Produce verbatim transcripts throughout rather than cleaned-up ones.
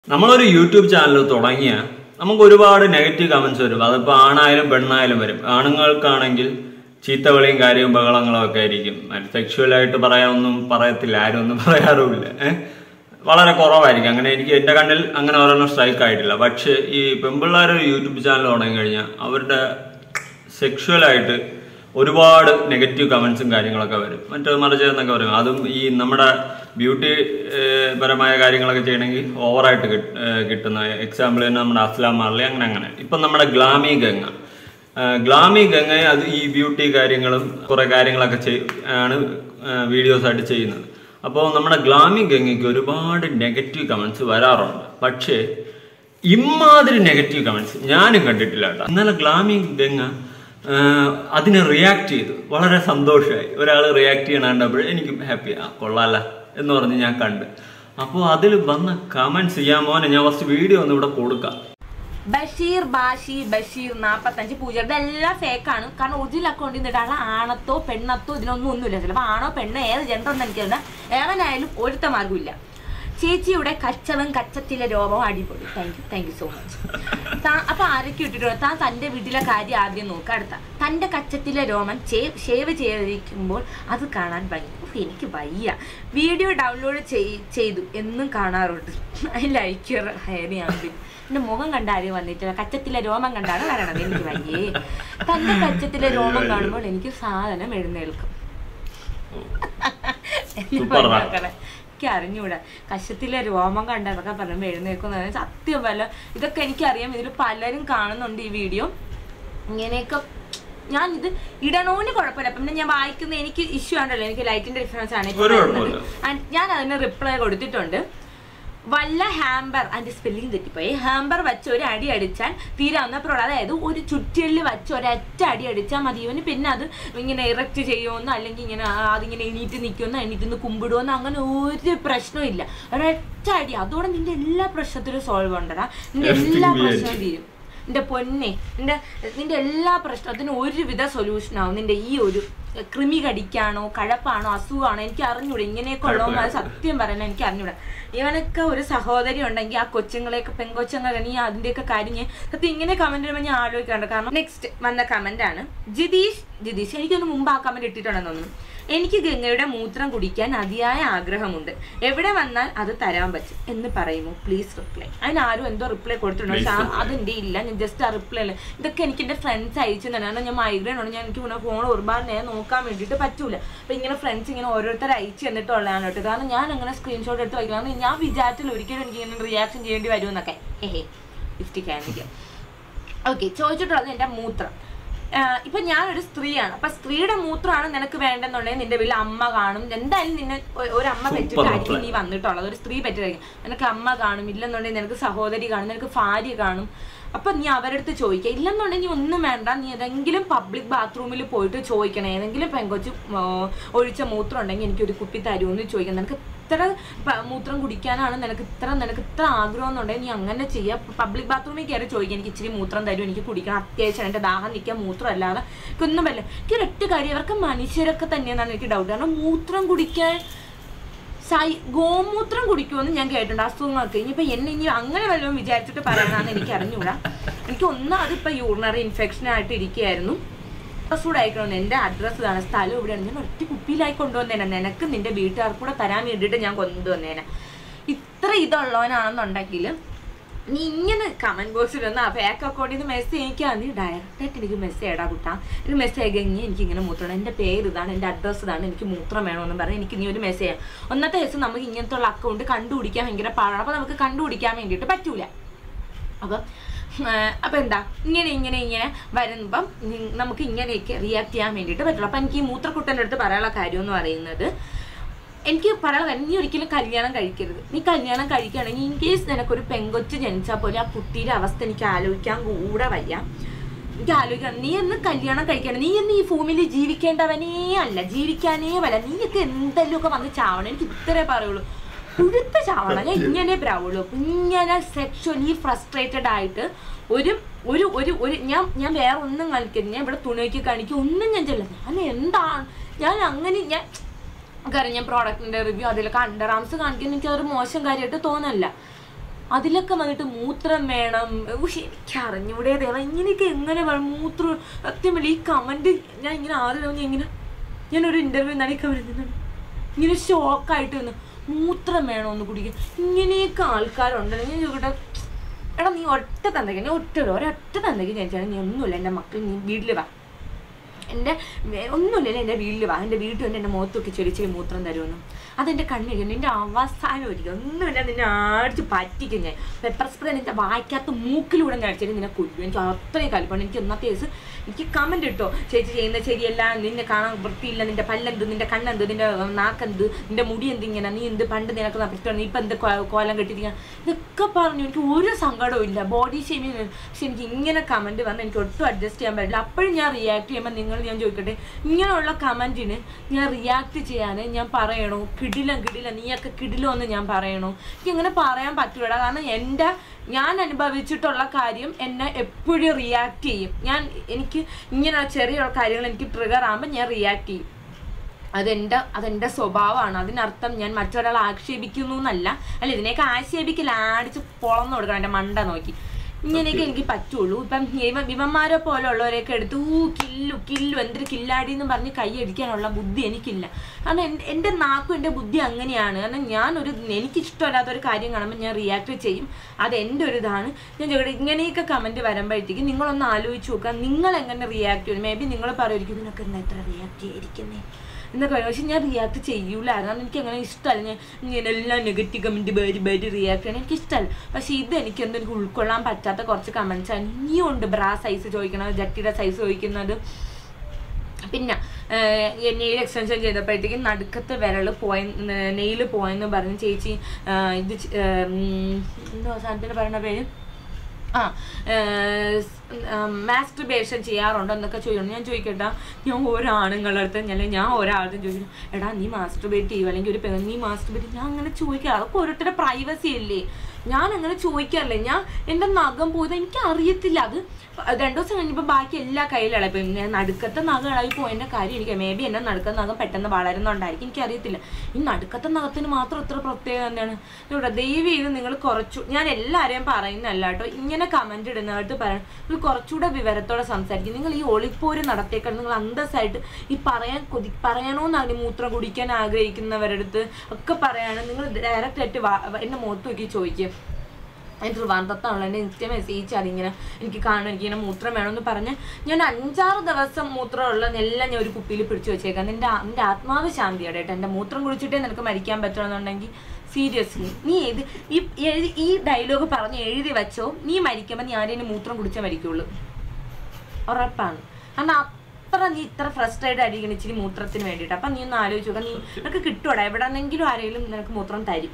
നമ്മളൊരു YouTube channel തുടങ്ങിയാൽ നമുക്ക് ഒരുപാട് നെഗറ്റീവ് കമന്റ്സ് വരും. അതിപ്പോൾ ആണായാലും പെണ്ണായാലും വരും. ആണുങ്ങൾക്കാണെങ്കിൽ ചീത്തവിളിയും കാര്യവും ബഹളങ്ങളും ഒക്കെ ആയിരിക്കും. സെക്ഷുവലായിട്ട് പറയാനൊന്നും പറയത്തില്ല, ആരും ഒന്നും പറയാറുമില്ല. ഏഹ് വളരെ കുറവായിരിക്കും. അങ്ങനെ എനിക്ക് എൻ്റെ കണ്ണിൽ അങ്ങനെ ഒരെണ്ണം സ്ട്രൈക്ക് ആയിട്ടില്ല. പക്ഷേ ഈ പെൺപിള്ളേരൊരു യൂട്യൂബ് ചാനൽ തുടങ്ങി കഴിഞ്ഞാൽ അവരുടെ സെക്ഷുവലായിട്ട് ഒരുപാട് നെഗറ്റീവ് കമന്റ്സും കാര്യങ്ങളൊക്കെ വരും. മറ്റേ മറിച്ച് എന്നൊക്കെ പറയും. അതും ഈ നമ്മുടെ ബ്യൂട്ടി പരമായ കാര്യങ്ങളൊക്കെ ചെയ്യണമെങ്കിൽ ഓവറായിട്ട് കിട്ടുന്ന എക്സാമ്പിൾ തന്നെ നമ്മുടെ അസ്ലാം മാർലി അങ്ങനെ അങ്ങനെ ഇപ്പം നമ്മുടെ ഗ്ലാമി ഗംഗ ഗ്ലാമി ഗംഗ അത് ഈ ബ്യൂട്ടി കാര്യങ്ങളും കുറെ കാര്യങ്ങളൊക്കെ ചെയ് ആണ് വീഡിയോസ് ആയിട്ട് ചെയ്യുന്നത്. അപ്പോൾ നമ്മുടെ ഗ്ലാമി ഗംഗയ്ക്ക് ഒരുപാട് നെഗറ്റീവ് കമന്റ്സ് വരാറുണ്ട്. പക്ഷേ ഇമാതിരി നെഗറ്റീവ് കമന്റ്സ് ഞാനും കണ്ടിട്ടില്ല കേട്ടോ. ഇന്നലെ ഗ്ലാമി ഗംഗ അതിനെ റിയാക്ട് ചെയ്തു. വളരെ സന്തോഷമായി. ഒരാൾ റിയാക്ട് ചെയ്യണ കണ്ടപ്പോൾ എനിക്ക് ഹാപ്പി, ആ കൊള്ളാല്ല എന്ന് പറഞ്ഞ് ഞാൻ കണ്ട്. അപ്പോൾ അതിൽ വന്ന കമന്റ്സ് ചെയ്യാൻ മോനെ ഞാൻ ഫസ്റ്റ് വീഡിയോ ഒന്ന് ഇവിടെ കൊടുക്കാം. ബഷീർ ബാഷി ബഷീർ നാപ്പത്തഞ്ച് പൂജ ഇതെല്ലാം ഫേക്കാണ്. കാരണം ഒറിജിനൽ അക്കൗണ്ടിൽ നിന്നിട്ടാണ് ആണത്തോ പെണ്ണത്തോ ഇതിനൊന്നും ഒന്നുമില്ല. ചിലപ്പോൾ ആണോ പെണ്ണോ ഏത് ജെൻഡർ എന്ന് എനിക്കറിയില്ല. ഏവനായാലും ഒരുത്ത മാർഗമില്ല. ചേച്ചിയുടെ കച്ചവും കച്ചത്തിലെ രോമവും അടിപൊളി. Thank you thank you so much. താ അപ്പൊ ആരൊക്കെ ഇട്ടിട്ടുണ്ട്? താൻ തന്റെ വീട്ടിലെ കാര്യം ആദ്യം നോക്കുക. അടുത്ത തന്റെ കച്ചത്തിലെ രോമൻ ഷേവ് ചെയ്തിരിക്കുമ്പോൾ അത് കാണാൻ ഭംഗി. എനിക്ക് വയ്യ. വീഡിയോ ഡൗൺലോഡ് ചെയ്തു എന്നും കാണാറുണ്ട്. ലൈക്ക് ഹെയറിയാണ്. എന്റെ മുഖം കണ്ട ആരും വന്നിട്ടില്ല. കച്ചത്തിലെ രോമം കണ്ടാണ് വരണത്. എനിക്ക് വയ്യേ. തന്റെ കച്ചത്തിലെ രോമം കാണുമ്പോൾ എനിക്ക് സാധനം എഴുന്നേൽക്കും. എനിക്ക് അറിഞ്ഞൂടാ. കശത്തിലെ രോമം കണ്ടതൊക്കെ പറയുമ്പോൾ എഴുന്നേൽക്കുന്ന സത്യം വല്ല ഇതൊക്കെ എനിക്കറിയാം. ഇതിൽ പലരും കാണുന്നുണ്ട് ഈ വീഡിയോ. ഇങ്ങനെയൊക്കെ ഞാൻ ഇത് ഇടണോന്ന് കുഴപ്പമില്ല. പിന്നെ ഞാൻ വായിക്കുന്ന എനിക്ക് ഇഷ്യൂ ആണല്ലോ. എനിക്ക് ലൈറ്റിന്റെ ഡിഫറൻസ് ആണ്. ഞാൻ അതിന് റിപ്ലൈ കൊടുത്തിട്ടുണ്ട്. വല്ല ഹാമ്പർ അതിന്റെ സ്പെല്ലിംഗ് തെറ്റിപ്പോയി. ഹാമ്പർ വെച്ച് ഒരു അടി അടിച്ചാൽ തീരാവുന്ന പ്രോഡക്റ്റ്. അതായത് ഒരു ചുറ്റിലിൽ വെച്ച് ഒരൊറ്റ അടി അടിച്ചാൽ മതി. ഇവന് പിന്നെ അത് ഇങ്ങനെ ഇറക്റ്റ് ചെയ്യുമെന്നോ അല്ലെങ്കിൽ ഇങ്ങനെ അതിങ്ങനെ എണീറ്റ് നിൽക്കുമെന്നോ എണീറ്റ് നിന്ന് കുമ്പിടുമെന്നോ അങ്ങനെ ഒരു പ്രശ്നവും ഇല്ല. ഒരൊറ്റ അടി അതോടെ നിന്റെ എല്ലാ പ്രശ്നത്തിലും സോൾവ് ഉണ്ടടാ. നിന്റെ എല്ലാ പ്രശ്നവും തീരും. നിന്റെ പൊന്നെ നിന്റെ നിന്റെ എല്ലാ പ്രശ്നത്തിനും ഒരുവിധ സൊല്യൂഷൻ ആവും. നിന്റെ ഈ ഒരു കൃമി കടിക്കാണോ കഴപ്പാണോ അസുഖമാണോ എനിക്ക് അറിഞ്ഞൂടെ. ഇങ്ങനെയൊക്കെ ഉള്ളവന്മാർ സത്യം പറയാനോ എനിക്ക് അറിഞ്ഞൂടെ. ഇവനൊക്കെ ഒരു സഹോദരി ഉണ്ടെങ്കിൽ ആ കൊച്ചുങ്ങളെയൊക്കെ പെങ്കൊച്ചുങ്ങൾ നീ അതിന്റെയൊക്കെ കാര്യം ഞാൻ സത്യം ഇങ്ങനെ കമന്റ് ചെയ്യുമ്പോൾ ഞാൻ ആലോചിക്കാറുണ്ട്. കാരണം നെക്സ്റ്റ് വന്ന കമന്റ് ആണ് ജിതീഷ് ജിതീഷ് എനിക്കൊന്ന് മുമ്പ് ആ കമന്റ് ഇട്ടിട്ടുണ്ടെന്ന് തോന്നുന്നു. എനിക്ക് ഗംഗയുടെ മൂത്രം കുടിക്കാൻ അതിയായ ആഗ്രഹമുണ്ട്. എവിടെ വന്നാൽ അത് തരാൻ പറ്റും എന്ന് പറയുമോ പ്ലീസ് റിപ്ലൈ. അതിനാരും എന്തോ റിപ്ലൈ കൊടുത്തിട്ടുണ്ട്. പക്ഷെ അതെന്റെ ഇല്ല. ഞാൻ ജസ്റ്റ് ആ റിപ്ലൈ അല്ല. ഇതൊക്കെ എനിക്ക് എന്റെ ഫ്രണ്ട്സ് അയച്ചു തന്നെ. കാരണം ഞാൻ മൈഗ്രെയിൻ ഉണ്ട്. ഞാൻ എനിക്ക് ഫോൺ ഒരുപാട് നേരം നോക്കാൻ വേണ്ടിയിട്ട് പറ്റൂല. അപ്പൊ ഇങ്ങനെ ഫ്രണ്ട്സ് ഇങ്ങനെ ഓരോരുത്തർ അയച്ചു തന്നിട്ടുള്ളതാണ് കേട്ടോ. കാരണം ഞാൻ അങ്ങനെ സ്ക്രീൻഷോട്ട് എടുത്ത് വയ്ക്കണം. ഞാൻ വിചാരിച്ചില്ല ഒരിക്കലും എനിക്ക് ഇങ്ങനെ റിയാക്ഷൻ ചെയ്യേണ്ടി വരുമെന്നൊക്കെ. ഏഹേ ലിഫ്റ്റിക്കാനിരിക്കും. ഓക്കെ ചോദിച്ചിട്ടുള്ളത് എന്റെ മൂത്രം. ഇപ്പൊ ഞാനൊരു സ്ത്രീയാണ്. അപ്പൊ സ്ത്രീയുടെ മൂത്രമാണ് നിനക്ക് വേണ്ടെന്നുണ്ടെങ്കിൽ നിന്റെ വീട്ടിൽ അമ്മ കാണും. എന്തായാലും നിന്നെ ഒരമ്മ പെറ്റിട്ടായിരിക്കും നീ വന്നിട്ടുള്ളത്. ഒരു സ്ത്രീ പെറ്റിട്ടായിരിക്കും. നിനക്ക് അമ്മ കാണും. ഇല്ലെന്നുണ്ടെങ്കിൽ നിനക്ക് സഹോദരി കാണും. നിനക്ക് ഭാര്യ കാണും. അപ്പൊ നീ അവരടുത്ത് ചോദിക്കുക. ഇല്ലെന്നുണ്ടെങ്കിൽ നീ ഒന്നും വേണ്ട. നീ ഏതെങ്കിലും പബ്ലിക് ബാത്റൂമിൽ പോയിട്ട് ചോദിക്കണം. ഏതെങ്കിലും പെങ്കൊച്ച് ഒഴിച്ച മൂത്രം ഉണ്ടെങ്കിൽ എനിക്കൊരു കുപ്പി തരുമെന്ന് ചോദിക്കണം. നിനക്ക് ഇത്ര മൂത്രം കുടിക്കാനാണ് നിനക്ക് ഇത്ര നിനക്ക് ഇത്ര ആഗ്രഹം എന്നുണ്ടെങ്കിൽ നീ അങ്ങനെ ചെയ്യുക. പബ്ലിക് ബാത്റൂമിൽ കയറി ചോദിക്കുക. എനിക്ക് ഇച്ചിരി മൂത്രം തരും, എനിക്ക് കുടിക്കണം, അത്യാവശ്യം എൻ്റെ ദാഹം നിൽക്കാൻ മൂത്രം അല്ലാതെ എനിക്കൊന്നും പറ്റില്ല. എനിക്ക് ഒരൊറ്റ കാര്യം അവർക്ക് മനുഷ്യരൊക്കെ തന്നെയെന്നാണ് എനിക്ക് ഡൗട്ട്. കാരണം മൂത്രം കുടിക്കാൻ സൈ ഗോമൂത്രം കുടിക്കുമെന്ന് ഞാൻ കേട്ടിട്ടുണ്ട് അസുഖങ്ങൾക്ക്. ഇനിയിപ്പോൾ എന്നെ ഇനി അങ്ങനെ വല്ലതും വിചാരിച്ചിട്ട് പറയാനാന്ന് എനിക്ക് അറിഞ്ഞൂടാ. എനിക്ക് ഒന്നും അതിപ്പോൾ യൂറിനറി ഇൻഫെക്ഷൻ ആയിട്ട് ഇരിക്കുകയായിരുന്നു. ഡ്രസ്സൂടെ അയക്കണമെന്ന്. എൻ്റെ അഡ്രസ്സ് ഇതാണ്, സ്ഥലം ഇവിടെയാണ്. ഞാൻ ഒറ്റ കുപ്പിയിലായി കൊണ്ടുവന്നേനെ. നിനക്ക് നിന്റെ വീട്ടുകാർക്ക് കൂടെ തരാൻ വേണ്ടിയിട്ട് ഞാൻ കൊണ്ടുവന്നേനെ. ഇത്ര ഇതുള്ളവനാണെന്നുണ്ടെങ്കിൽ നീ ഇങ്ങനെ കമന്റ് ബോക്സിൽ വന്ന് ആ ഫേക്ക് അക്കൗണ്ടിൽ നിന്ന് മെസ്സേജ് അയക്കാൻ നീ ഡയറക്റ്റായിട്ട് എനിക്ക് മെസ്സേജ് ഇടാ കുട്ടാ. എനിക്ക് മെസ്സേജ് അയക്കെങ്കിൽ എനിക്ക് ഇങ്ങനെ മൂത്രം, എൻ്റെ പേര് ഇതാണ്, എൻ്റെ അഡ്രസ്സ് ഇതാണ്, എനിക്ക് മൂത്രം വേണമെന്ന് പറഞ്ഞാൽ എനിക്ക് നീ ഒരു മെസ്സേജ് ചെയ്യാം. ഒന്നത്തെ ദിവസം നമുക്ക് ഇങ്ങനത്തെ ഉള്ള അക്കൗണ്ട് കണ്ടുപിടിക്കാൻ ഭയങ്കര പാടാണ്. അപ്പോൾ നമുക്ക് കണ്ടുപിടിക്കാൻ വേണ്ടിയിട്ട് പറ്റൂല. അപ്പം അപ്പം എന്താ ഇങ്ങനെ ഇങ്ങനെ ഇങ്ങനെ വരുമ്പം നമുക്ക് ഇങ്ങനെയൊക്കെ റിയാക്ട് ചെയ്യാൻ വേണ്ടിയിട്ട് പറ്റുള്ളൂ. അപ്പം എനിക്ക് ഈ മൂത്രക്കുട്ടൻ്റെ അടുത്ത് പറയാനുള്ള കാര്യം എന്ന് പറയുന്നത്, എനിക്ക് പറയാനുള്ള കാര്യം നീ ഒരിക്കലും കല്യാണം കഴിക്കരുത്. നീ കല്യാണം കഴിക്കുകയാണെങ്കിൽ ഇൻ കേസ് നിനക്കൊരു പെങ്കൊച്ച് ജനിച്ചാൽ പോലെ ആ കുട്ടിയുടെ അവസ്ഥ എനിക്ക് ആലോചിക്കാൻ കൂടെ വയ്യ. എനിക്ക് ആലോചിക്കണം. നീ എന്ന് കല്യാണം കഴിക്കണം. നീ എന്ന് ഈ ഭൂമിയിൽ ജീവിക്കേണ്ടവനേ അല്ല, ജീവിക്കാനേ വല്ല. നീയൊക്കെ എന്തെങ്കിലും ഒക്കെ വന്ന് ചാവണം. എനിക്ക് ഇത്രേ പറയുള്ളൂ. കുഴുത്ത ചാവണം. ഞാൻ ഇങ്ങനെ പ്രാവുള്ളൂ. ഇങ്ങനെ സെക്ഷലി ഫ്രസ്ട്രേറ്റഡ് ആയിട്ട് ഒരു ഒരു ഒരു ഒരു ഞാൻ ഞാൻ വേറെ ഒന്നും കാണിക്കരുത്. ഞാൻ ഇവിടെ തുണിയൊക്കെ കാണിക്കും ഒന്നും ഞാൻ ചെല്ല. ഞാൻ എന്താണ് ഞാൻ അങ്ങനെ ഞാൻ കാരണം ഞാൻ പ്രോഡക്റ്റിന്റെ റിവ്യൂ അതിലൊക്കെ അണ്ടർ ആംസ് കാണിക്കുന്ന എനിക്ക് അതൊരു മോശം കാര്യമായിട്ട് തോന്നല്ല. അതിലൊക്കെ വന്നിട്ട് മൂത്രം വേണം. എനിക്ക് അറിഞ്ഞൂടെ തേവ ഇങ്ങനെയൊക്കെ എങ്ങനെ വേണം മൂത്രം. സത്യമല്ല ഈ കമൻറ്റ് ഞാൻ ഇങ്ങനെ ആദ്യം ഇങ്ങനെ ഞാനൊരു ഇൻ്റർവ്യൂ എന്നാണ് ഈ കമൻറ്റ് ഇങ്ങനെ ഷോക്കായിട്ട് വന്നു. മൂത്രം വേണമെന്ന് കുടിക്കാൻ ഇങ്ങനെയൊക്കെ ആൾക്കാരുണ്ടെങ്കിൽ ഞാൻ ചോദിക്കട്ടെ, എടാ നീ ഒറ്റ തന്തയ്ക്ക് ഞാൻ ഒറ്റ ഒരൊറ്റ തന്തയ്ക്ക് ജനിച്ചാൽ നീ ഒന്നുമില്ല എൻ്റെ മക്കൾ നീ വീട്ടിൽ വാ, എൻ്റെ ഒന്നുമില്ല എൻ്റെ വീട്ടിൽ വാ, എൻ്റെ വീട്ടിൽ വന്ന് എൻ്റെ മുഖത്തൊക്കെ ചെറിയ മൂത്രം തരുമെന്ന്. അതെൻ്റെ കണ്ണിരിക്കും. നിൻ്റെ അവസാനം ഒരിക്കലും ഒന്നുമില്ല നിന്നെ അടിച്ച് പറ്റിക്കും ഞാൻ. പെപ്പർ സ്പ്രേ നിൻ്റെ വായിക്കാത്ത മൂക്കിലൂടെ ഞാൻ അടിച്ചിട്ട് നിന്നെ കൊല്ലും. എനിക്ക് അത്രയും കലിപ്പാണ്. എനിക്ക് ഒന്നാമത്തെ കേസ് എനിക്ക് കമൻറ്റ് ഇട്ടോ, ചേച്ചി ചെയ്യുന്നത് ശരിയല്ല, നിന്നെ കാണാൻ വൃത്തിയില്ല, നിൻ്റെ പല്ലെന്ത്, നിൻ്റെ കണ്ണെന്ത്, നിൻ്റെ നാക്കെന്ത്, നിൻ്റെ മുടി എന്തിങ്ങനെ, നീ എന്ത് പണ്ട് നിനക്ക് വൃത്തിയാണ്, നീ ഇപ്പം എന്ത് കോലം കെട്ടിരിക്കുക, ഇതൊക്കെ പറഞ്ഞു. എനിക്ക് ഒരു സങ്കടവും ഇല്ല, ബോഡി ഷേമിങ്. പക്ഷെ എനിക്ക് ഇങ്ങനെ കമൻറ്റ് വന്നാൽ എനിക്ക് ഒട്ടും അഡ്ജസ്റ്റ് ചെയ്യാൻ പറ്റില്ല. അപ്പോഴും ഞാൻ റിയാക്ട് ചെയ്യുമ്പോൾ നിങ്ങൾ ഞാൻ ചോദിക്കട്ടെ, ഇങ്ങനെയുള്ള കമൻറ്റിന് ഞാൻ റിയാക്ട് ചെയ്യാൻ ഞാൻ പറയണോ കിടിലം കിടില നീയൊക്കെ കിടിലോ എന്ന് ഞാൻ പറയണോ? എനിക്ക് ഇങ്ങനെ പറയാൻ പറ്റൂടാ. കാരണം എൻ്റെ ഞാൻ അനുഭവിച്ചിട്ടുള്ള കാര്യം എന്നെ എപ്പോഴും റിയാക്ട് ചെയ്യും. ഞാൻ എനിക്ക് ഇങ്ങനെ ചെറിയ കാര്യങ്ങൾ എനിക്ക് ട്രിഗർ ആകുമ്പോൾ ഞാൻ റിയാക്ട് ചെയ്യും. അതെൻ്റെ അതെൻ്റെ സ്വഭാവമാണ്. അതിനർത്ഥം ഞാൻ മറ്റൊരാളെ ആക്ഷേപിക്കുന്നു എന്നല്ല. അല്ല, ഇതിനെയൊക്കെ ആക്ഷേപിക്കില്ല, അടിച്ച് പൊളന്നു കൊടുക്കണം എൻ്റെ മണ്ട നോക്കി. ഇങ്ങനെയൊക്കെ എനിക്ക് പറ്റുള്ളൂ. ഇപ്പം വിമന്മാരെ പോലെ ഉള്ളവരെയൊക്കെ എടുത്ത് ഊ കില്ലു കില്ലു എന്തൊരു കില്ലാടി എന്ന് പറഞ്ഞ് കൈ അടിക്കാനുള്ള ബുദ്ധി എനിക്കില്ല. കാരണം എൻ്റെ എൻ്റെ നാക്കും എൻ്റെ ബുദ്ധി അങ്ങനെയാണ്. കാരണം ഞാനൊരു എനിക്കിഷ്ടമല്ലാത്തൊരു കാര്യം കാണുമ്പോൾ ഞാൻ റിയാക്ട് ചെയ്യും. അത് എൻ്റെ ഒരു ഇതാണ്. ഞാൻ ചോദിക്കട്ടെ, ഇങ്ങനെയൊക്കെ കമൻറ്റ് വരുമ്പോഴത്തേക്ക് നിങ്ങളൊന്ന് ആലോചിച്ച് നോക്കുക, നിങ്ങൾ എങ്ങനെ റിയാക്ട് ചെയ്യും. മേ ബി നിങ്ങൾ പറയുമായിരിക്കും ഇതിനൊക്കെ എന്താ ഇത്ര റിയാക്ട് ചെയ്തിരിക്കുന്നത് എന്നൊക്കെ പറയും. പക്ഷെ ഞാൻ റിയാക്ട് ചെയ്യൂലായിരുന്നു. കാരണം എനിക്ക് അങ്ങനെ ഇഷ്ടമല്ല. ഞാൻ ഇങ്ങനെ എല്ലാം നെഗറ്റീവ് കമൻറ്റ് ബരി ബരി റിയാക്ട് ചെയ്യാൻ എനിക്കിഷ്ടമല്ല. പക്ഷേ ഇത് എനിക്ക് എന്തും എനിക്ക് ഉൾക്കൊള്ളാൻ പറ്റാത്ത കുറച്ച് കമൻറ്റ്സാണ്. ഇനിയും ഉണ്ട് ബ്രാ സൈസ് ചോദിക്കണത്, ജട്ടിയുടെ സൈസ് ചോദിക്കുന്നത്. പിന്നെ നെയിൽ എക്സ്റ്റൻഷൻ ചെയ്തപ്പോഴത്തേക്കും നടുക്കത്തെ വിരൽ പോയ നെയിൽ പോയെന്ന് പറഞ്ഞ് ചേച്ചി ഇത് എന്തോ സാധനത്തിന് പറയുന്ന പേര് ആ മാസ്റ്റുർബേഷൻ ചെയ്യാറുണ്ടോ എന്നൊക്കെ ചോദിക്കണം. ഞാൻ ചോദിക്കട്ടെ, ഞാൻ ഒരാണുങ്ങളുടെ അടുത്ത് അല്ലെങ്കിൽ ഞാൻ ഒരാളുടെ ചോദിക്കണം, എടാ നീ മാസ്റ്റുർബേറ്റ് ചെയ്യുക അല്ലെങ്കിൽ ഒരു നീ മാസ്റ്റുർബേറ്റ്, ഞാൻ അങ്ങനെ ചോദിക്കാം. അതൊക്കെ ഓരോരുത്തരുടെ പ്രൈവസി അല്ലേ. ഞാൻ അങ്ങനെ ചോദിക്കാറില്ല. ഞാൻ എൻ്റെ നഖം പോയത് എനിക്ക് അറിയത്തില്ല. അത് രണ്ടു ദിവസം കഴിഞ്ഞപ്പോൾ ബാക്കി എല്ലാ കയ്യിലാണ്. ഇപ്പം ഞാൻ നടുക്കത്തെ നഖം ഇളകി പോയതിൻ്റെ കാര്യം എനിക്ക് മേ ബി എൻ്റെ നടുക്കത്തെ നഖം പെട്ടെന്ന് വളരുന്നുണ്ടായിരിക്കും, എനിക്കറിയത്തില്ല. ഈ നടുക്കത്തെ നഖത്തിന് മാത്രം ഇത്ര പ്രത്യേകത എന്താണ്? ഇവിടെ ദയവ് ചെയ്ത് നിങ്ങൾ കുറച്ചു, ഞാൻ എല്ലാവരെയും പറയുന്നല്ല കേട്ടോ, ഇങ്ങനെ കമൻറ്റ് ഇടുന്നതായിട്ട് പറയാം, നിങ്ങൾ കുറച്ചുകൂടെ വിവരത്തോടെ സംസാരിക്കും. നിങ്ങൾ ഈ ഒളിപ്പോര് നടത്തിയേക്കാൾ നിങ്ങൾ അന്തസ്സായിട്ട് ഈ പറയാൻ കൊതി പറയണമെന്നാണ് മൂത്രം കുടിക്കാൻ ആഗ്രഹിക്കുന്നവരുടെ അടുത്ത് ഒക്കെ പറയാണ്. നിങ്ങൾ ഡയറക്റ്റ് ആയിട്ട് എൻ്റെ മുഖത്ത് നോക്കി ചോദിക്കുക. അതിന് ട്രിവാൻഡ്രത്താണല്ലോ എൻ്റെ ഇൻസ്റ്റ മെസ്സേജ് അതിങ്ങനെ എനിക്ക് കാണും, എനിക്കിങ്ങനെ മൂത്രം വേണമെന്ന് പറഞ്ഞ് ഞാൻ അഞ്ചാറ് ദിവസം മൂത്രമുള്ളതെല്ലാം ഞാൻ ഒരു കുപ്പിയിൽ പിടിച്ചു വെച്ചേക്കാം. എൻ്റെ എൻ്റെ ആത്മാവ് ശാന്തിയോടെ കേട്ടോ. എൻ്റെ മൂത്രം കുടിച്ചിട്ടേ നിനക്ക് മരിക്കാൻ പറ്റുമെന്നുണ്ടെങ്കിൽ സീരിയസ്ലി നീ ഏത് ഈ എഴുതി ഈ ഡയലോഗ് പറഞ്ഞ് എഴുതി വെച്ചോ, നീ മരിക്കുമ്പോൾ നീ ആരെയും മൂത്രം കുടിച്ചേ മരിക്കുള്ളൂ, ഉറപ്പാണ്. കാരണം അത്ര നീ ഇത്ര ഫ്രസ്ട്രേറ്റ് ആയിരിക്കണം ഇച്ചിരി മൂത്രത്തിന് വേണ്ടിയിട്ട്. അപ്പം നീ ഒന്ന് ആലോചിച്ച് നോക്കാം, നീ നിനക്ക് കിട്ടുവാടാ എവിടെന്നെങ്കിലും ആരെങ്കിലും നിനക്ക് മൂത്രം തരും.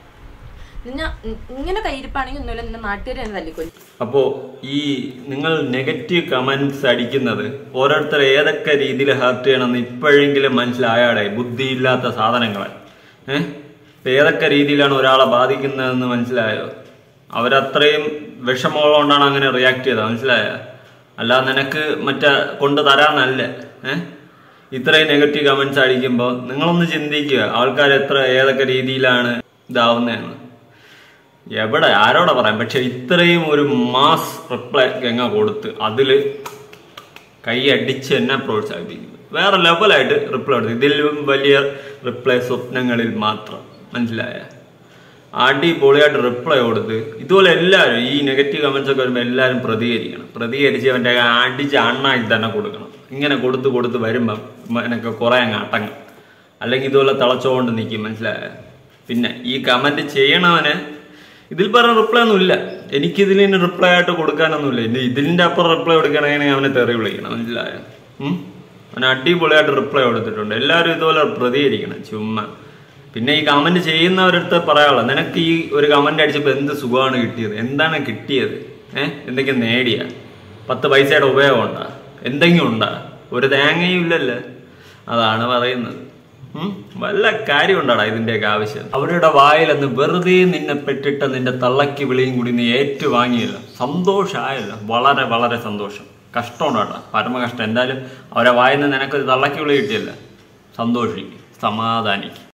ഇങ്ങനെ കയ്യിരിപ്പാണെങ്കിൽ ഒന്നുമില്ല, നിന്റെ നാട്ടുകാർ തന്നെ തല്ലിക്കൊല്ലും. അപ്പോ ഈ നിങ്ങൾ നെഗറ്റീവ് കമന്റ്സ് അടിക്കുന്നത് ഓരോരുത്തർ ഏതൊക്കെ രീതിയിൽ ഹേർട്ട് ചെയ്യണമെന്ന് ഇപ്പോഴെങ്കിലും മനസ്സിലായാടെ. ബുദ്ധിയില്ലാത്ത സാധനങ്ങളെ ഏഹ് ഏതൊക്കെ രീതിയിലാണ് ഒരാളെ ബാധിക്കുന്നതെന്ന് മനസ്സിലായോ? അവരത്രയും വിഷമമുള്ളതുകൊണ്ടാണ് അങ്ങനെ റിയാക്ട് ചെയ്തത്, മനസ്സിലായ? അല്ലാതെ നിനക്ക് മറ്റേ കൊണ്ട് തരാന്നല്ല. ഏഹ് ഇത്രയും നെഗറ്റീവ് കമന്റ്സ് അടിക്കുമ്പോൾ നിങ്ങളൊന്ന് ചിന്തിക്കുക, ആൾക്കാർ എത്ര ഏതൊക്കെ രീതിയിലാണ് ഇതാവുന്നതെന്ന്. എവിടെ ആരോടെ പറയാം. പക്ഷെ ഇത്രയും ഒരു മാസ് റിപ്ലൈ ഗംഗ കൊടുത്ത് അതില് കൈ അടിച്ച് എന്നെ പ്രോത്സാഹിപ്പിക്കുന്നു. വേറെ ലെവലായിട്ട് റിപ്ലൈ കൊടുത്തു. ഇതിലും വലിയ റിപ്ലൈ സ്വപ്നങ്ങളിൽ മാത്രം, മനസ്സിലായ? അടിപൊളിയായിട്ട് റിപ്ലൈ കൊടുത്ത് ഇതുപോലെ എല്ലാവരും ഈ നെഗറ്റീവ് കമന്റ്സ് ഒക്കെ വരുമ്പോൾ എല്ലാവരും പ്രതികരിക്കണം. പ്രതികരിച്ച് അവൻ്റെ അടിച്ച് അണ്ണാക്കി തന്നെ കൊടുക്കണം. ഇങ്ങനെ കൊടുത്ത് കൊടുത്ത് വരുമ്പം എനിക്ക് കുറേ അങ്ങ് അടങ്ങും. അല്ലെങ്കിൽ ഇതുപോലെ തിളച്ചുകൊണ്ട് നിൽക്കും, മനസ്സിലായ? പിന്നെ ഈ കമന്റ് ചെയ്യണവന് ഇതിൽ പറഞ്ഞ റിപ്ലൈ ഒന്നും ഇല്ല. എനിക്കിതിൽ ഇനി റിപ്ലൈ ആയിട്ട് കൊടുക്കാനൊന്നുമില്ല. ഇനി ഇതിൻ്റെ അപ്പുറം റിപ്ലൈ കൊടുക്കണമെങ്കിൽ അവനെ തെറി വിളിക്കണം, മനസ്സിലായ? അവന് അടിപൊളിയായിട്ട് റിപ്ലൈ കൊടുത്തിട്ടുണ്ട്. എല്ലാവരും ഇതുപോലെ പ്രതികരിക്കണം ചുമ്മാ. പിന്നെ ഈ കമന്റ് ചെയ്യുന്നവരടുത്ത് പറയാനുള്ളത്, നിനക്ക് ഈ ഒരു കമന്റ് അടിച്ചപ്പോൾ എന്ത് സുഖമാണ് കിട്ടിയത്? എന്താണ് കിട്ടിയത്? ഏഹ് എന്തെങ്കിലും നേടിയ? പത്ത് പൈസയുടെ ഉപയോഗം ഉണ്ടാ? എന്തെങ്കിലും ഉണ്ടാ? ഒരു തേങ്ങയും ഇല്ലല്ലോ. അതാണ് പറയുന്നത്. വല്ല കാര്യം ഉണ്ടാടാ ഇതിൻ്റെയൊക്കെ ആവശ്യം? അവരുടെ വായിലെന്ന് വെറുതെ നിന്നെ പെട്ടിട്ട നിന്റെ തള്ളക്ക് വിളിയും കൂടി നീ ഏറ്റു വാങ്ങിയല്ലോ, സന്തോഷമായല്ലോ. വളരെ വളരെ സന്തോഷം. കഷ്ടമുണ്ടാട്ടാ, പരമകഷ്ടം. എന്തായാലും അവരെ വായിൽ നിന്ന് നിനക്കൊരു തള്ളക്ക് വിളി കിട്ടിയല്ലോ, സന്തോഷിക്കും, സമാധാനിക്കും.